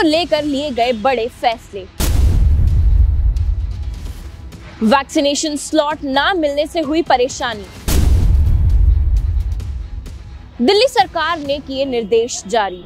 लेकर लिए गए बड़े फैसले। वैक्सीनेशन स्लॉट ना मिलने से हुई परेशानी। दिल्ली सरकार ने किए निर्देश जारी।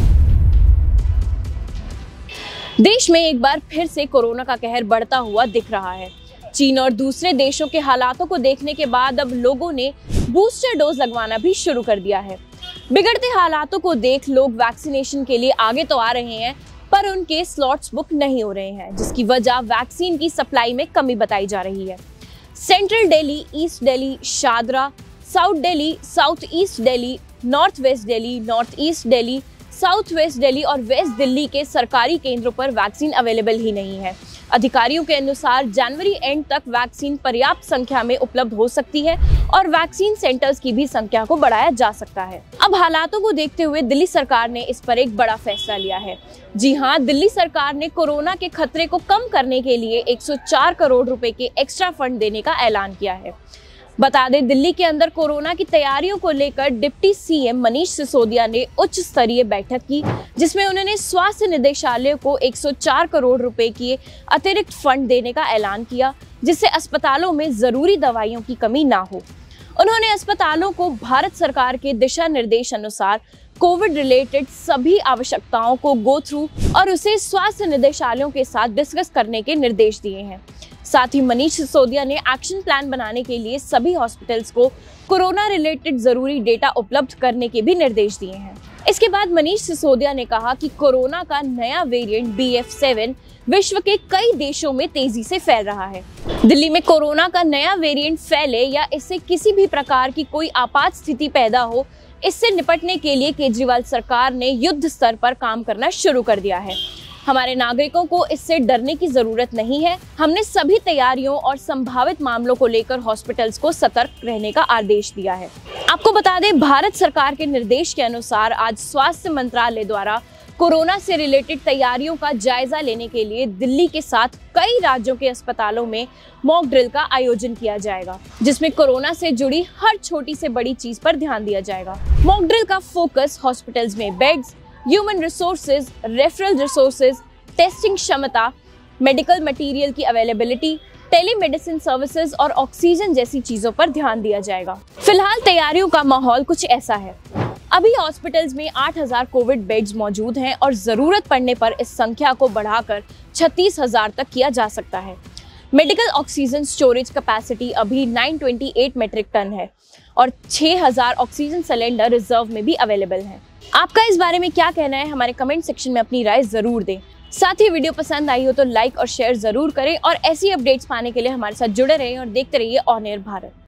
देश में एक बार फिर से कोरोना का कहर बढ़ता हुआ दिख रहा है। चीन और दूसरे देशों के हालातों को देखने के बाद अब लोगों ने बूस्टर डोज लगवाना भी शुरू कर दिया है। बिगड़ते हालातों को देख लोग वैक्सीनेशन के लिए आगे तो आ रहे हैं, पर उनके स्लॉट्स बुक नहीं हो रहे हैं, जिसकी वजह वैक्सीन की सप्लाई में कमी बताई जा रही है। Central Delhi, east Delhi, Shahdara, south Delhi, south east Delhi, north west Delhi, north east Delhi, south west Delhi और वेस्ट दिल्ली के सरकारी केंद्रों पर वैक्सीन अवेलेबल ही नहीं है। अधिकारियों के अनुसार जनवरी एंड तक वैक्सीन पर्याप्त संख्या में उपलब्ध हो सकती है और वैक्सीन सेंटर्स की भी संख्या को बढ़ाया जा सकता है। अब हालातों को देखते हुए दिल्ली सरकार ने इस पर एक बड़ा फैसला लिया है। जी हां, दिल्ली सरकार ने कोरोना के खतरे को कम करने के लिए 104 करोड़ रुपए के एक्स्ट्रा फंड देने का ऐलान किया है। बता दें, दिल्ली के अंदर कोरोना की तैयारियों को लेकर डिप्टी सीएम मनीष सिसोदिया ने उच्च स्तरीय बैठक की, जिसमें उन्होंने स्वास्थ्य निदेशालय को 104 करोड़ रुपए की अतिरिक्त फंड देने का ऐलान किया, जिससे अस्पतालों में जरूरी दवाइयों की कमी ना हो। उन्होंने अस्पतालों को भारत सरकार के दिशा निर्देश अनुसार कोविड रिलेटेड सभी आवश्यकताओं को गो थ्रू और उसे स्वास्थ्य निदेशालयों के साथ डिस्कस करने के निर्देश दिए हैं। साथ ही मनीष सिसोदिया ने एक्शन प्लान बनाने के लिए सभी हॉस्पिटल्स को कोरोना रिलेटेड जरूरी डेटा उपलब्ध करने के भी निर्देश दिए हैं। इसके बाद मनीष सिसोदिया ने कहा कि कोरोना का नया वेरिएंट BF7 विश्व के कई देशों में तेजी से फैल रहा है। दिल्ली में कोरोना का नया वेरिएंट फैले या इससे किसी भी प्रकार की कोई आपात स्थिति पैदा हो, इससे निपटने के लिए केजरीवाल सरकार ने युद्ध स्तर पर काम करना शुरू कर दिया है। हमारे नागरिकों को इससे डरने की जरूरत नहीं है। हमने सभी तैयारियों और संभावित मामलों को लेकर हॉस्पिटल्स को सतर्क रहने का आदेश दिया है। आपको बता दें, भारत सरकार के निर्देश के अनुसार आज स्वास्थ्य मंत्रालय द्वारा कोरोना से रिलेटेड तैयारियों का जायजा लेने के लिए दिल्ली के साथ कई राज्यों के अस्पतालों में मॉक ड्रिल का आयोजन किया जाएगा, जिसमें कोरोना से जुड़ी हर छोटी से बड़ी चीज पर ध्यान दिया जाएगा। मॉक ड्रिल का फोकस हॉस्पिटल्स में beds, human resources, referral resources, testing क्षमता, मेडिकल मटेरियल की अवेलेबिलिटी, टेलीमेडिसिन सर्विसेज और ऑक्सीजन जैसी चीजों पर ध्यान दिया जाएगा। फिलहाल तैयारियों का माहौल कुछ ऐसा है। अभी हॉस्पिटल्स में 8000 कोविड बेड्स मौजूद हैं और जरूरत पड़ने पर इस संख्या को बढ़ाकर 36,000 तक किया जा सकता है। मेडिकल ऑक्सीजन स्टोरेज कैपेसिटी अभी 928 मेट्रिक टन है और 6000 ऑक्सीजन सिलेंडर रिजर्व में भी अवेलेबल हैं। आपका इस बारे में क्या कहना है? हमारे कमेंट सेक्शन में अपनी राय जरूर दें। साथ ही वीडियो पसंद आई हो तो लाइक और शेयर जरूर करें और ऐसी अपडेट्स पाने के लिए हमारे साथ जुड़े रहें और देखते रहिए ऑन एयर भारत।